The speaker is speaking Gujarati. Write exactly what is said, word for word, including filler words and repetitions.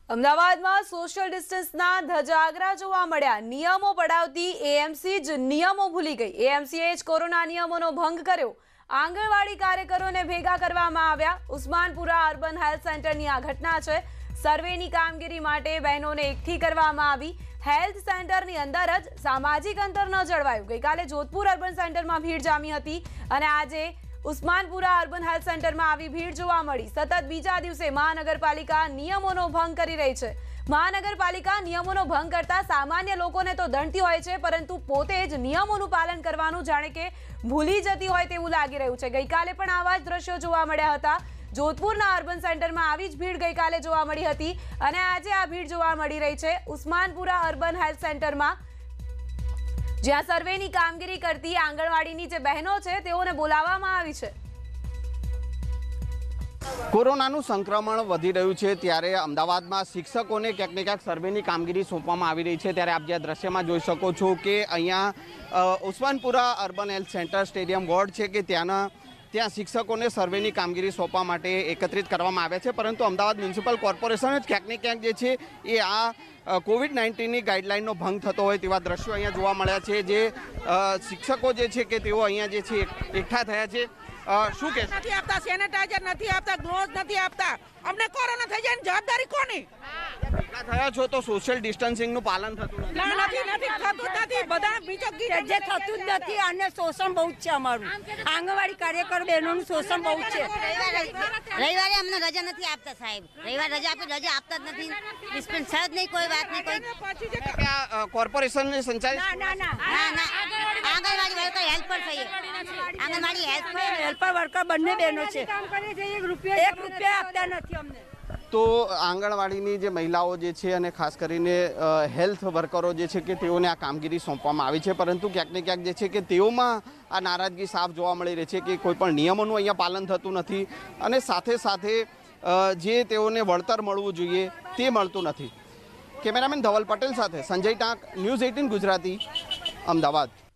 અમદાવાદમાં સોશિયલ ડિસ્ટન્સના ધજાગરા જોવા મળ્યા। નિયમો પડાવતી એએમસી જ નિયમો ભૂલી ગઈ। એએમસીએ જ કોરોના નિયમોનો ભંગ કર્યો। આંગણવાડી કાર્યકરોને ભેગા કરવામાં આવ્યા। ઉસ્માનપુરા અર્બન હેલ્થ સેન્ટરની આ ઘટના છે। સર્વેની કામગીરી માટે બહેનોને એકઠી કરવામાં આવી। હેલ્થ સેન્ટરની અંદર જ સામાજિક અંતર ન જળવાયું। ગઈકાલે જોધપુર અર્બન સેન્ટરમાં ભીડ જામી હતી અને આજે ઉસ્માનપુરા અર્બન હેલ્થ સેન્ટરમાં આવી ભીડ જોવા મળી। સતત બીજા દિવસે મહાનગરપાલિકા નિયમોનો ભંગ કરી રહી છે। મહાનગરપાલિકા નિયમોનો ભંગ કરતા સામાન્ય લોકોને તો દંડતી હોય છે, પરંતુ પોતે જ નિયમોનું પાલન કરવાનું જાણે કે ભૂલી જતી હોય તેવું લાગી રહ્યું છે। ગઈકાલે પણ આવા જ દ્રશ્યો જોવા મળ્યા હતા। જોધપુરના અર્બન સેન્ટરમાં આવી જ ભીડ ગઈકાલે જોવા મળી હતી અને આજે આ ભીડ જોવા મળી રહી છે ઉસ્માનપુરા અર્બન હેલ્થ સેન્ટરમાં, જ્યાં સર્વેની કામગીરી કરતી આંગણવાડીની જે બહેનો છે તેઓને બોલાવવામાં આવી છે। કોરોનાનું સંક્રમણ વધી રહ્યું છે ત્યારે અમદાવાદમાં શિક્ષકોને ક્યાંક ને ક્યાંક સર્વેની કામગીરી સોંપવામાં આવી રહી છે। ત્યારે આપ જે દ્રશ્યમાં જોઈ શકો છો કે અહીંયા Usmanpura urban health centre stadium ward છે કે ત્યાંના ત્યાં શિક્ષકોને સર્વેની કામગીરી સોંપવા માટે એકત્રિત કરવામાં આવ્યા છે, પરંતુ અમદાવાદ મ્યુનિસિપલ કોર્પોરેશન જ ક્યાંક ને ક્યાંક જે છે એ આ કોવિડ નાઇન્ટીનની ગાઈડલાઇનનો ભંગ થતો હોય તેવા દ્રશ્યો અહીંયા જોવા મળ્યા છે। જે શિક્ષકો જે છે કે તેઓ અહીંયા જે છે એકઠા થયા છે। શું કે નથી આપતા, સેનેટાઈઝર નથી આપતા, ગ્લોવ્સ નથી આપતા, અમને કોરોના થઈ જાય જવાબદારી કોની? ભેગા થયા છો તો સોશિયલ ડિસ્ટન્સિંગનું પાલન થતું નથી? ના, નથી નથી થતું નથી, બધા બીજો જે થતું જ નથી અને શોષણ બહુ જ છે અમારું। આંગણવાડી કાર્યકર બહેનોનું શોષણ બહુ જ છે। રવિવારે અમને રજા નથી આપતા સાહેબ, રવિવાર રજા આપી રજા આપતા જ નથી, ડિસ્પેન્સ જ નહીં, કોઈ વાત નહીં, કોઈ કોર્પોરેશનની સંચાલિત ના ના ના આંગણવાડી વર્કર હેલ્પર થઈએ, આંગણવાડી હેલ્પર હેલ્પર વર્કર બંને બહેનો છે, એક રૂપિયા આપતા નથી અમને। તો આંગણવાડીની જે મહિલાઓ જે છે અને ખાસ કરીને હેલ્થ વર્કરો જે છે કે તેઓને આ કામગીરી સોંપવામાં આવી છે, પરંતુ ક્યાંક ને ક્યાંક જે છે કે તેઓમાં આ નારાજગી સાફ જોવા મળી રહી છે કે કોઈ પણ નિયમોનું અહીંયા પાલન થતું નથી અને સાથે સાથે જે તેઓને વળતર મળવું જોઈએ તે મળતું નથી। કેમેરામેન ધવલ પટેલ સાથે સંજય ટાંક, ન્યૂઝ અઠ્ઠાવીસ ગુજરાતી, અમદાવાદ।